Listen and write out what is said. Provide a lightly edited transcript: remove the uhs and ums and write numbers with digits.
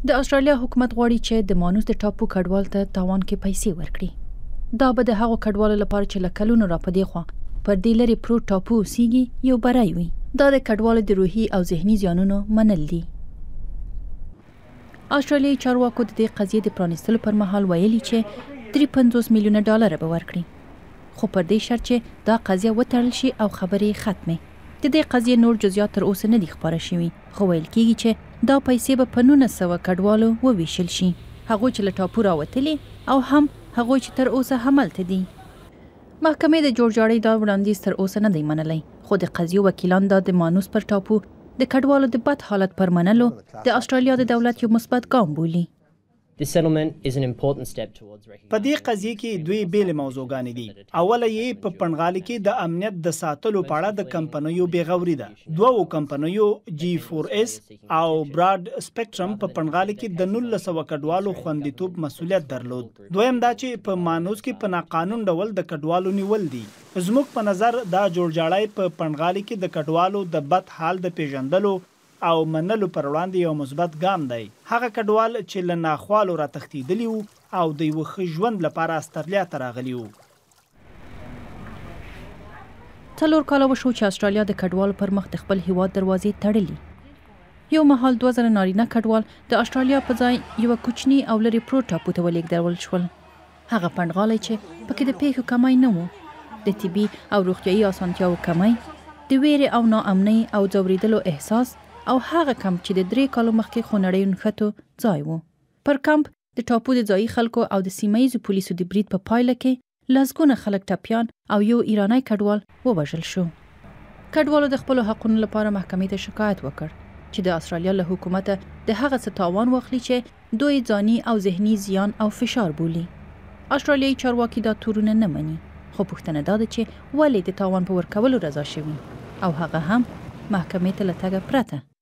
د استرالیا حکومت غواړي چې د مانوس د ټاپو کډوال ته تاوان کې پیسې ورکړي. دا به د هغو کډوالو لپاره چې له کلونو را په دې خوا پر دې لرې پروت ټاپو اوسیږي یو بری وي. دا د کډوالو د روحي او ذهني زیانونو منل دي. استرالیایي چارواکو د دې قضیې د پرانیستلو پر مهال ویلي چې 53 میلیونه ډالر به ورکړي، خو پر دې شرط چې دا قضیه وتړل شي او خبرې ختمې. د دې قضیې نور جزئیات تر اوسه نه دي خپاره شوي، خو ویل کېږي چې دا پیسې به په 1900 کډوالو وویشل شي، هغوی چې له ټاپو راوتلي او هم هغوی چې تر اوسه همالته دي. محکمې د جوړجاړۍ دا وړاندیز تر اوسه نه دی منلی، خو د قضیو وکیلان دا د مانوس پر ټاپو د کډوالو د بد حالت پر منلو د استرالیا د دولت یو مثبت ګام بولي. This settlement is an important step towards recognition. په دې قضیه کې دوی بیلې موضوعګانې دي. اوله یې په پنغالي کې د امنیت د ساتلو په اړه د کمپنیو بېغوري ده. دوو کمپنیو G4S او براډ سپیکټرم په پنغالي کې د 1900 کډوالو خوندیتوب مسؤلیت درلود. دویم دا چې په مانوس کې په ناقانون ډول د کډوالو نیول دي. زموږ په نظر دا جوړجاړی په پنغالي کې د کډوالو د بد حال د پیژندلو او منلو پر وړاندې یو مثبت ګام دی. هغه کډوال چې له ناخوالو را تښتېدلي وو او د یوه ښه ژوند لپاره استرالیا ته راغلي وو. 4 کاله وشو چې استرالیا د کډوالو پر مخ د خپل هیواد دروازې تړلي. یو مهال 2000 نارینه کډوال د استرالیا په ځای یوه کوچني او لرې پروت ټاپو ته ولېږدول شول. هغه پنډغالی چې پکې د پیښو کمی نه و، د طبي او روغتیایي اسانتیاوو کمی، د ویرې او ناامنۍ او ځورېدلو احساس او هغه کمپ چې د 3 کالو مخکې خونړیو نښتو ځای و. پر کمپ د ټاپو د ځایي خلکو او د سیمهییزو پولیسو د برید په پایله کې لسګونه خلک ټپیان او یو ایرانی کډوال ووژل شو. کډوالو د خپلو حقونو لپاره محکمې ته شکایت وکړ چې د استرالیا له حکومته د هغه څه تاوان واخلي چې دوی ځاني او ذهني زیان او فشار بولي. استرالیایي چارواکي دا تورونه نه مني، خو پوښتنه دا ده چې ولې د تاوان په ورکولو رضا شوي او هغه هم محکمې ته له تګه پرته.